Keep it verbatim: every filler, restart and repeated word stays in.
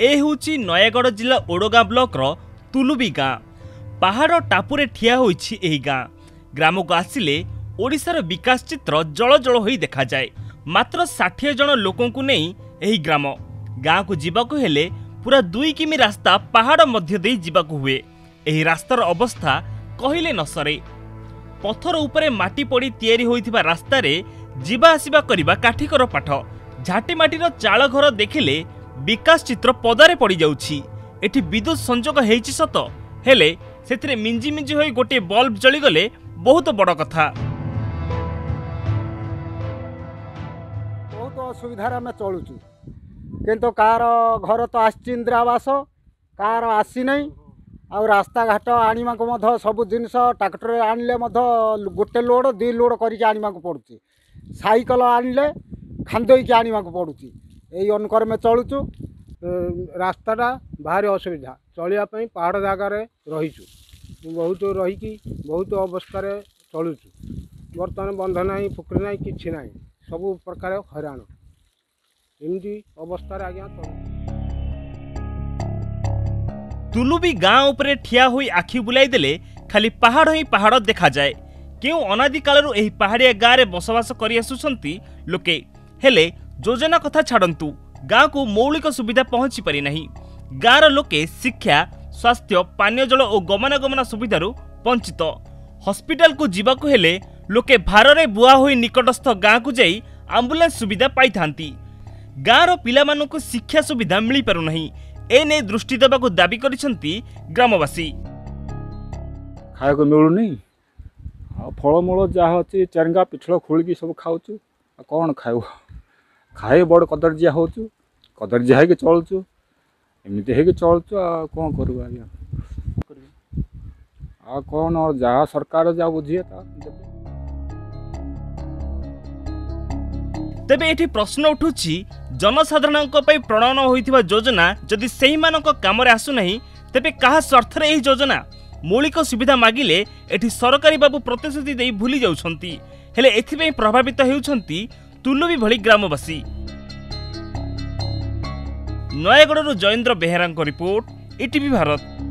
ए होची नयागढ़ जिला ओडगाँ ब्लॉक रो तुलुबी गाँ। पहाड़ टापुरे ठिया होईछि एही गाँ। ग्राम को आसिले ओडिशार विकास चित्र जल जल होई देखा जाए। मात्र साठ जन लोकों को नहीं एही ग्राम। गाँ को जीवाकु हेले पूरा दुई किमी रास्ता पहाड़ मध्य देई जीवाकु हुए। एही रास्तार अवस्था कहिले न सरे। पत्थर उपरे माटी पड़ी तैयारी होइथिबा रास्ता रे जीवा आसीबा करिबा काठीकर पाठ। झाटी माटीर चाल घर देखिले विकास चित्र पदारे पड़ी जाउछि। एठी विद्युत संजोग हेइछि सत, हेले सेथिरे मिंजी मिंजी होई गोटे बल्ब जली गले बहुत बड़ कथा। बहुत असुविधार आम चलुचु, किंतु कार घर तो आसी इंदिरा आवास, कार आसी नहीं। आ रास्ता घाट आनिमा को मध सब जिनस ट्रैक्टर आनले मध गोटे लोड दी लोड करके आनिमा को पड़ुची। साइकल आनले खांदोई आनिमा को पड़ुची। यही अनुकर में चलुचु। रास्ताटा भारी असुविधा, चलिया पहाड़ जगार रहीचु, बहुत रहीकि बहुत अवस्था चलुचु। बर्तमान बंध ना पुकुरी ना कि ना सब प्रकार हैरान एमती अवस्था आज्ञा चलु। तुलुबी गाँ उपरे ठिया हुई आखि बुलाई देले खाली पहाड़ ही पहाड़ देखा जाए। क्यों अनादि कालरू एही पहाड़िया गाँ रे बसवास करि आसुछंती लोके, हेले योजना कथा छाड़ंतु गाँ को मौलिक सुविधा पहुंची पारि नहीं। गाँर लोके शिक्षा, स्वास्थ्य, पानीय जल और गमनागमन सुविधारू वंचित। हॉस्पिटल को जीवाकु हेले लोके भारे बुआ होई निकटस्थ गाँ को जाई आम्बुलांस सुविधा पाई थांती। गाँर पिलामानकु शिक्षा सुविधा मिली पारु नहीं। एने दृष्टि देवाकु दाबी करिसंती ग्रामवासी। खाया को मिलुनी, फलमूल जहाँ अच्छी चेरंगा पिछड़ खोलिकी सब खाऊँ। कौन खाऊ, खाए बड़ कदर्जिया हो कदर्जिया है चलुचु। एमती है चलुचु। आ कौन करू आज्ञा, आ कौन और जहाँ सरकार जहाँ बुझे तेबे एठी प्रश्न उठुछि, जनसाधारणक पई प्रणयन होइथिबा योजना जदि सेही मानक कामरे आसु नहीं, तेबे कहा स्वार्थ रे एही योजना? मौलिक सुविधा मागिले एठी सरकारी बाबू प्रतिश्रुति देई भूली जाउछंती। हेले एथिबे प्रभावित हेउछंती तुलुबी भली ग्रामवासी। Nayagarh Jayendra Behera report, ETV Bharat.